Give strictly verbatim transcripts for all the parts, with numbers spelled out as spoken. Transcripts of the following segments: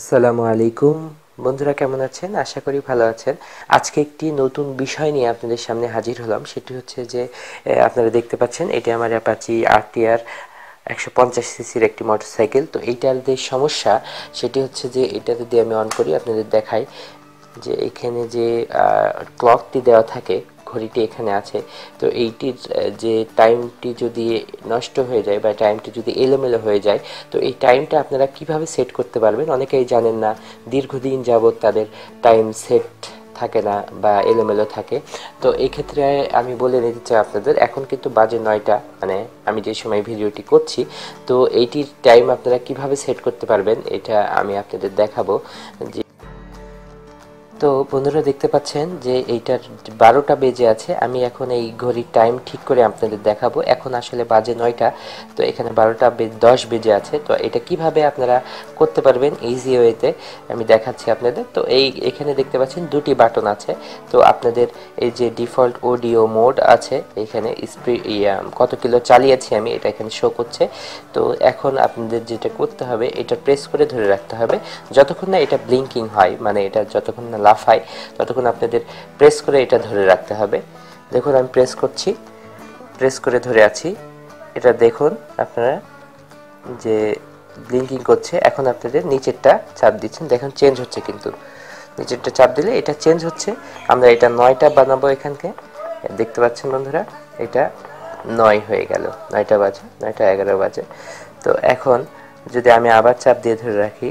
আসসালামু আলাইকুম বন্ধুরা, কেমন আছেন? আশা করি ভালো আছেন। আজকে একটি নতুন বিষয় নিয়ে আপনাদের সামনে হাজির হলাম। সেটি হচ্ছে যে আপনারা দেখতে পাচ্ছেন এটি আমার অ্যাপাচি আরটিআর একশো পঞ্চাশ সিসির একটি মোটরসাইকেল। তো এইটার যে সমস্যা সেটি হচ্ছে যে এটা যদি আমি অন করি আপনাদের দেখাই যে এখানে যে ক্লকটি দেওয়া থাকে, ঘড়িটি এখানে আছে। তো এইটির যে টাইমটি যদি নষ্ট হয়ে যায় বা টাইমটি যদি এলোমেলো হয়ে যায়, তো এই টাইমটা আপনারা কিভাবে সেট করতে পারবেন অনেকেই জানেন না। দীর্ঘদিন যাবৎ তাদের টাইম সেট থাকে না বা এলোমেলো থাকে। তো এই ক্ষেত্রে আমি বলে নিতে চাই আপনাদের, এখন কিন্তু বাজে নয়টা, মানে আমি যে সময় ভিডিওটি করছি। তো এইটির টাইম আপনারা কিভাবে সেট করতে পারবেন এটা আমি আপনাদের দেখাবো। যে তো বন্ধুরা দেখতে পাচ্ছেন যে এইটার বারোটা বেজে আছে। আমি এখন এই ঘড়ির টাইম ঠিক করে আপনাদের দেখাবো। এখন আসলে বাজে নয়টা, তো এখানে বারোটা দশ বেজে আছে। তো এটা কিভাবে আপনারা করতে পারবেন ইজি ওয়েতে আমি দেখাচ্ছি আপনাদের। তো এই এখানে দেখতে পাচ্ছেন দুটি বাটন আছে। তো আপনাদের এই যে ডিফল্ট অডিও মোড আছে, এখানে স্প্রি কত কিলো চালিয়েছি আমি এটা এখানে শো করছে। তো এখন আপনাদের যেটা করতে হবে, এটা প্রেস করে ধরে রাখতে হবে যতক্ষণ না এটা ব্লিঙ্কিং হয়, মানে এটা যতক্ষণ না লাফায় ততক্ষণ আপনাদের প্রেস করে এটা ধরে রাখতে হবে। দেখুন আমি প্রেস করছি, প্রেস করে ধরে আছি। এটা দেখুন আপনারা যে ব্লিঙ্কিং করছে। এখন আপনাদের নিচেরটা চাপ দিচ্ছেন, দেখুন চেঞ্জ হচ্ছে, কিন্তু নিচেরটা চাপ দিলে এটা চেঞ্জ হচ্ছে। আমরা এটা নয়টা বানাবো এখানকে, দেখতে পাচ্ছেন বন্ধুরা, এটা নয় হয়ে গেল, নয়টা বাজে, নয়টা এগারো বাজে। তো এখন যদি আমি আবার চাপ দিয়ে ধরে রাখি,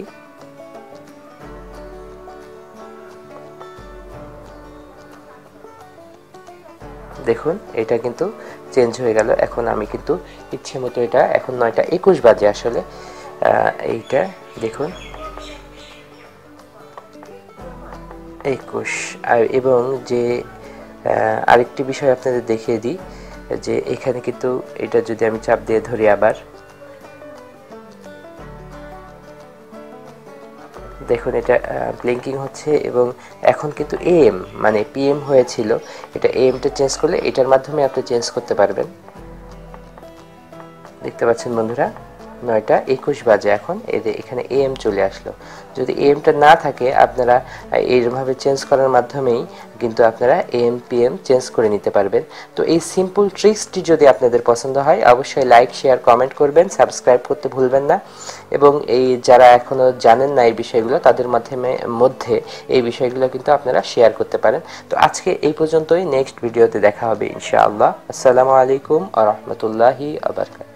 দেখুন এটা কিন্তু চেঞ্জ হয়ে গেল। এখন আমি কিন্তু ইচ্ছে মতো এটা, এখন নয়টা একুশ বাজে আসলে, এইটা দেখুন একুশ। আর এবং যে আরেকটি বিষয় আপনাদের দেখিয়ে দিই, যে এখানে কিন্তু এটা যদি আমি চাপ দিয়ে ধরি আবার, দেখুন এটা ব্লিঙ্কিং হচ্ছে। এবং এখন কিন্তু এম মানে পিএম হয়েছিল, এটা এমটা চেঞ্জ করলে এটার মাধ্যমে আপনি চেঞ্জ করতে পারবেন। দেখতে পাচ্ছেন বন্ধুরা নয়টা একুশ বাজে এখন, এদের এখানে এম চলে আসলো। যদি এমটা না থাকে আপনারা এইভাবে চেঞ্জ করার মাধ্যমেই কিন্তু আপনারা এম পিএম চেঞ্জ করে নিতে পারবেন। তো এই সিম্পল ট্রিক্সটি যদি আপনাদের পছন্দ হয় অবশ্যই লাইক শেয়ার কমেন্ট করবেন, সাবস্ক্রাইব করতে ভুলবেন না। এবং এই যারা এখনও জানেন না এই বিষয়গুলো, তাদের মাধ্যমে মধ্যে এই বিষয়গুলো কিন্তু আপনারা শেয়ার করতে পারেন। তো আজকে এই পর্যন্তই, নেক্সট ভিডিওতে দেখা হবে ইনশাআল্লাহ। আসসালামু আলাইকুম ওয়া রাহমাতুল্লাহি ওয়া বারাকাতুহু।